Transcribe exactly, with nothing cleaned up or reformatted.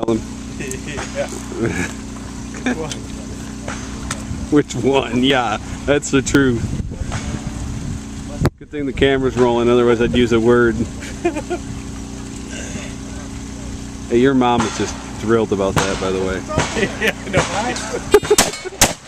Yeah. Which one? Yeah, that's the truth. Good thing the camera's rolling, otherwise I'd use a word. Hey, your mom is just thrilled about that, by the way. Yeah, I know.